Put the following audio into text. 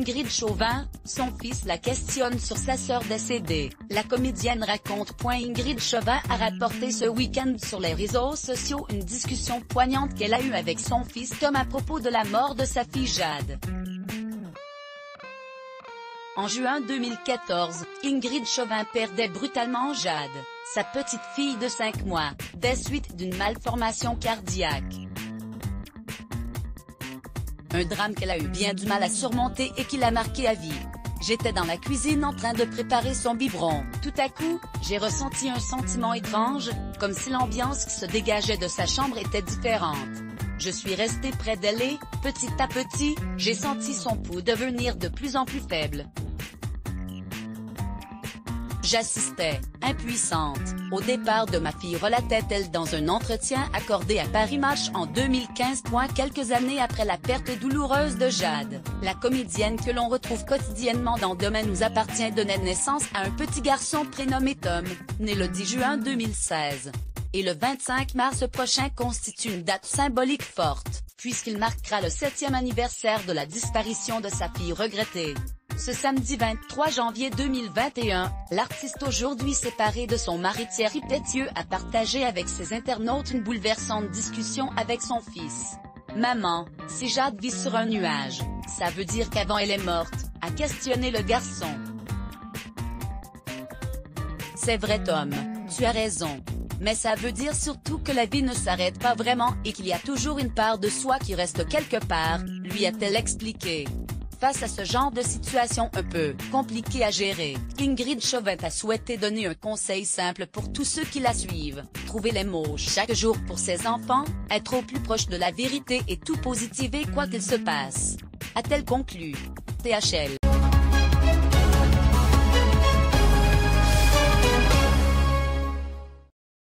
Ingrid Chauvin, son fils la questionne sur sa sœur décédée. La comédienne raconte. Ingrid Chauvin a rapporté ce week-end sur les réseaux sociaux une discussion poignante qu'elle a eue avec son fils Tom à propos de la mort de sa fille Jade. En juin 2014, Ingrid Chauvin perdait brutalement Jade, sa petite fille de 5 mois, des suites d'une malformation cardiaque. Un drame qu'elle a eu bien du mal à surmonter et qui l'a marquée à vie. J'étais dans la cuisine en train de préparer son biberon. Tout à coup, j'ai ressenti un sentiment étrange, comme si l'ambiance qui se dégageait de sa chambre était différente. Je suis restée près d'elle et, petit à petit, j'ai senti son pouls devenir de plus en plus faible. J'assistais, impuissante, au départ de ma fille, relatait-elle dans un entretien accordé à Paris Match en 2015. Quelques années après la perte douloureuse de Jade, la comédienne que l'on retrouve quotidiennement dans Demain nous appartient donnait naissance à un petit garçon prénommé Tom, né le 10 juin 2016. Et le 25 mars prochain constitue une date symbolique forte, puisqu'il marquera le 7e anniversaire de la disparition de sa fille regrettée. Ce samedi 23 janvier 2021, l'artiste aujourd'hui séparée de son mari Thierry Pétieux a partagé avec ses internautes une bouleversante discussion avec son fils. « Maman, si Jade vit sur un nuage, ça veut dire qu'avant elle est morte », a questionné le garçon. « C'est vrai Tom, tu as raison. Mais ça veut dire surtout que la vie ne s'arrête pas vraiment et qu'il y a toujours une part de soi qui reste quelque part », lui a-t-elle expliqué. Face à ce genre de situation un peu compliquée à gérer, Ingrid Chauvin a souhaité donner un conseil simple pour tous ceux qui la suivent. Trouver les mots chaque jour pour ses enfants, être au plus proche de la vérité et tout positiver quoi qu'il se passe. A-t-elle conclu. THL